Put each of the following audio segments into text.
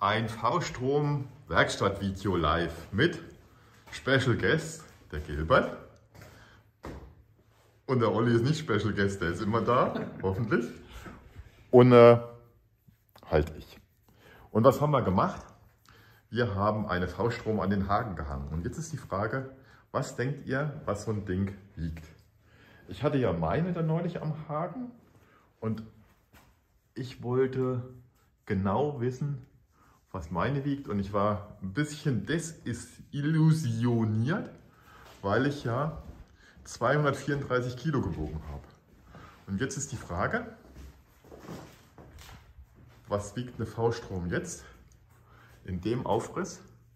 Ein V-Strom Werkstattvideo live mit Special Guest, der Gilbert. Und der Olli ist nicht Special Guest, der ist immer da, hoffentlich. Und halt ich. Und was haben wir gemacht? Wir haben eine V-Strom an den Haken gehangen. Und jetzt ist die Frage, was denkt ihr, was so ein Ding wiegt? Ich hatte ja meine da neulich am Haken und ich wollte genau wissen, was meine wiegt, und ich war ein bisschen desillusioniert, weil ich ja 234 Kilo gewogen habe. Und jetzt ist die Frage, was wiegt eine V-Strom jetzt in dem Aufriss?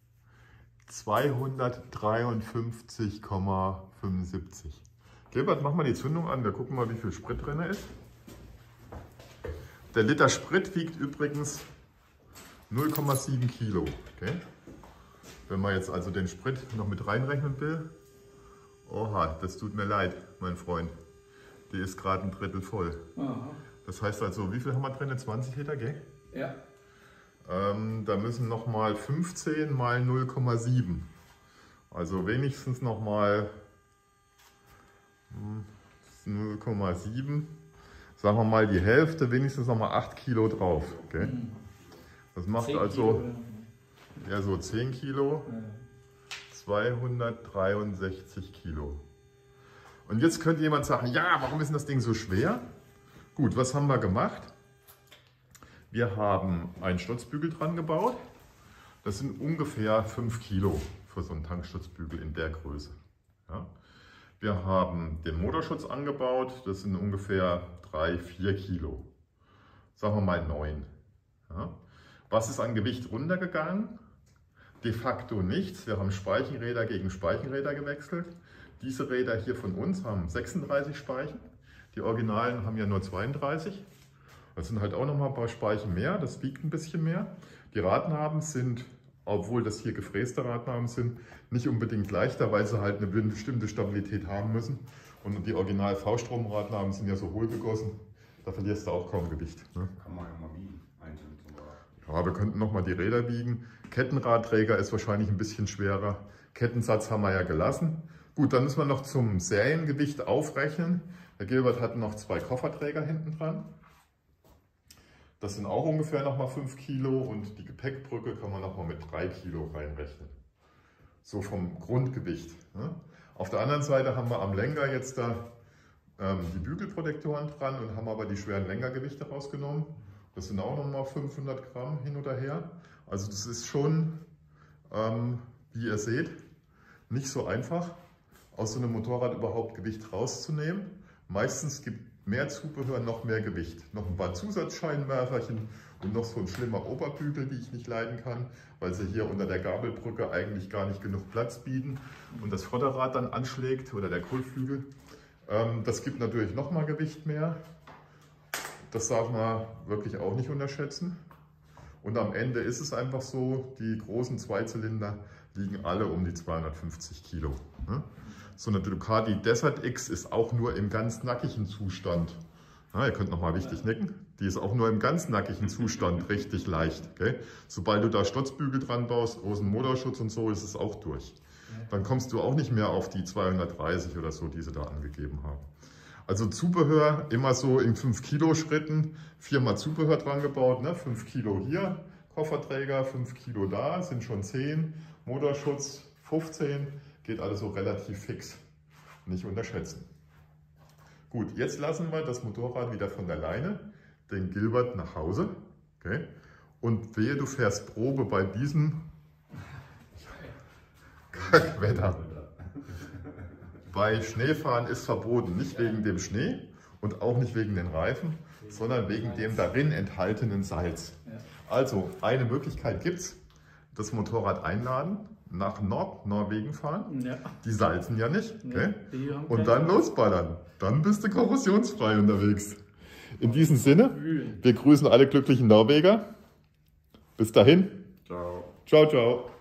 253,75. Gilbert, mach mal die Zündung an, wir gucken mal, wie viel Sprit drin ist. Der Liter Sprit wiegt übrigens 0,7 Kilo. Okay? Wenn man jetzt also den Sprit noch mit reinrechnen will, oha, das tut mir leid, mein Freund. Die ist gerade ein Drittel voll. Aha. Das heißt also, wie viel haben wir drin? 20 Liter, gell? Ja. Da müssen nochmal 15 mal 0,7. Also wenigstens nochmal 0,7. Sagen wir mal die Hälfte, wenigstens nochmal 8 Kilo drauf. Okay? Das macht also ja so 10 Kilo, 263 Kilo. Und jetzt könnte jemand sagen, ja, warum ist denn das Ding so schwer? Gut, was haben wir gemacht? Wir haben einen Stutzbügel dran gebaut. Das sind ungefähr 5 Kilo für so einen Tankstutzbügel in der Größe. Ja? Wir haben den Motorschutz angebaut. Das sind ungefähr 3-4 Kilo. Sagen wir mal 9. Ja? Was ist an Gewicht runtergegangen? De facto nichts. Wir haben Speichenräder gegen Speichenräder gewechselt. Diese Räder hier von uns haben 36 Speichen. Die Originalen haben ja nur 32. Das sind halt auch noch mal ein paar Speichen mehr. Das wiegt ein bisschen mehr. Die Radnaben sind, obwohl das hier gefräste Radnaben sind, nicht unbedingt leichter, weil sie halt eine bestimmte Stabilität haben müssen. Und die Original V-Strom-Radnaben sind ja so hohlgegossen. Da verlierst du auch kaum Gewicht. Ne? Kann man ja mal wiegen. Ja, wir könnten noch mal die Räder wiegen. Kettenradträger ist wahrscheinlich ein bisschen schwerer. Kettensatz haben wir ja gelassen. Gut, dann müssen wir noch zum Seriengewicht aufrechnen. Der Gilbert hat noch 2 Kofferträger hinten dran. Das sind auch ungefähr noch mal 5 Kilo und die Gepäckbrücke kann man noch mal mit 3 Kilo reinrechnen. So vom Grundgewicht. Ne? Auf der anderen Seite haben wir am Lenker jetzt da die Bügelprotektoren dran und haben aber die schweren Lenkergewichte rausgenommen. Das sind auch noch mal 500 Gramm hin oder her. Also das ist schon, wie ihr seht, nicht so einfach, aus so einem Motorrad überhaupt Gewicht rauszunehmen. Meistens gibt mehr Zubehör noch mehr Gewicht. Noch ein paar Zusatzscheinwerferchen und noch so ein schlimmer Oberbügel, die ich nicht leiden kann, weil sie hier unter der Gabelbrücke eigentlich gar nicht genug Platz bieten und das Vorderrad dann anschlägt oder der Kotflügel. Das gibt natürlich noch mal Gewicht mehr. Das darf man wirklich auch nicht unterschätzen. Und am Ende ist es einfach so, die großen Zweizylinder liegen alle um die 250 Kilo. So eine Ducati Desert X ist auch nur im ganz nackigen Zustand. Ja, ihr könnt nochmal richtig nicken. Die ist auch nur im ganz nackigen Zustand richtig leicht. Okay? Sobald du da Stutzbügel dran baust, großen Motorschutz und so, ist es auch durch. Dann kommst du auch nicht mehr auf die 230 oder so, die sie da angegeben haben. Also Zubehör immer so in 5 Kilo Schritten, 4-mal Zubehör dran gebaut, ne? 5 Kilo hier, Kofferträger, 5 Kilo da, sind schon 10, Motorschutz 15, geht alles so relativ fix, nicht unterschätzen. Gut, jetzt lassen wir das Motorrad wieder von der Leine, den Gilbert nach Hause, okay? Und wehe, du fährst Probe bei diesem Kackwetter. Bei Schneefahren ist verboten, nicht wegen dem Schnee und auch nicht wegen den Reifen, sondern wegen dem darin enthaltenen Salz. Also eine Möglichkeit gibt es, das Motorrad einladen, nach Norwegen fahren, die salzen ja nicht, okay? Und dann losballern, dann bist du korrosionsfrei unterwegs. In diesem Sinne, wir grüßen alle glücklichen Norweger. Bis dahin. Ciao. Ciao, ciao.